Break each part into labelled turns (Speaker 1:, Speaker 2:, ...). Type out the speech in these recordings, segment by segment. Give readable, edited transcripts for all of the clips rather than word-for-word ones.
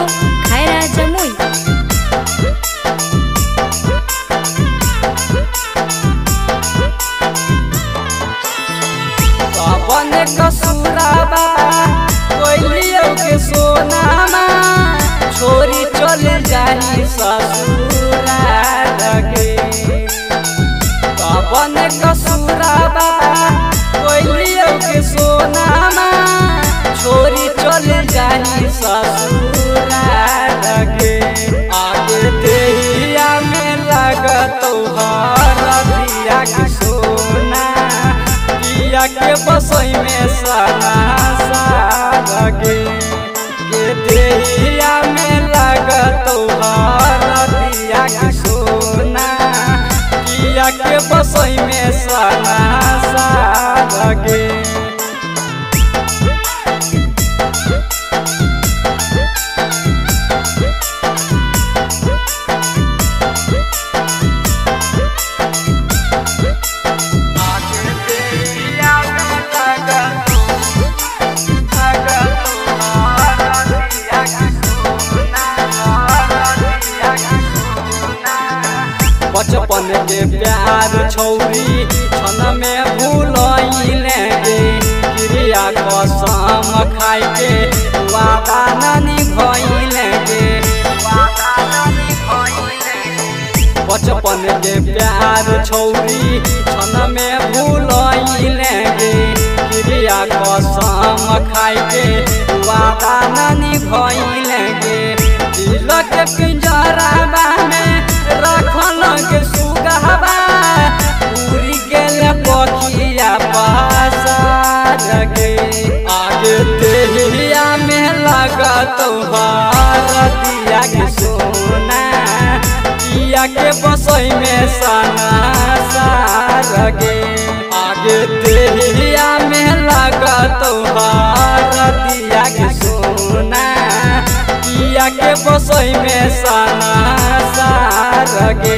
Speaker 1: खैरा जमुई।
Speaker 2: अपन कसूराबा कोइलियो के सोनामा छोरी चल जाही ससुराल गे। अपन कसूराबा कोइलियो के सोनामा छोरी चल जाही ससुराल गे। आगे देहिया में लगत हरदिया के सोना पिया के बसई में साला लगे के देहिया में लगत हरदिया के सोना पिया के बसई में साला लगे। बचपन के प्यार छौरी छन में भूलैले गे। क्रिया कसम खाई के वादा नानी भइले गे। बचपन के प्यार छौरी छन में भूलैले गे। क्रिया कसम खाई के वादा नानी भइले गे। दिल के पिंजराबा में रखल के सुगहबा उड़ी गेल पखिया पासार गे। आगे देहिया में लगत हरदिया के सोना पिया के बसई में साना सार गे। आगे देहिया में लगत हरदिया के सोना पिया के बसई में साना सार गे।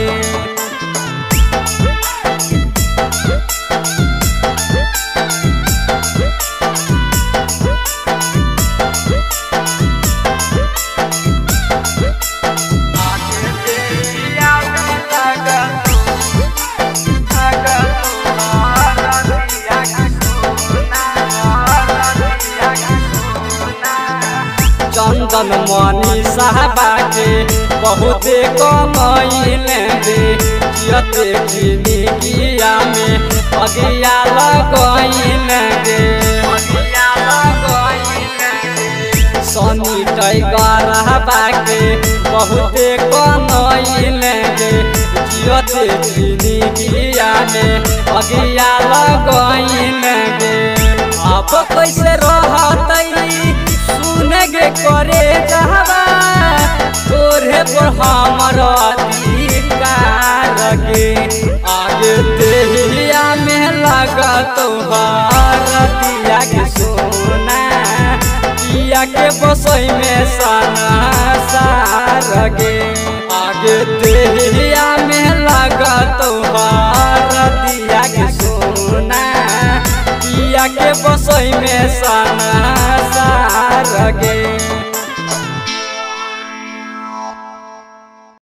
Speaker 2: चंदन मनी साहबा के बहुते कमैले गे। जियते जिंदगिया में अगिया लगैले गे। सनी टाइगर हबा के बहुते कमैले गे। जियते जिंदगिया में अगिया लगैले गे। अब कैसे रहतै सुने गे करे जहबा तोरे पर हमर अधिकार गे। आगे देहिया में लगत हरदिया के सोना पिया के बसई में साना सार गे। आगे देहिया में लगत हरदिया के सोना पिया के बसई में साना सार गे।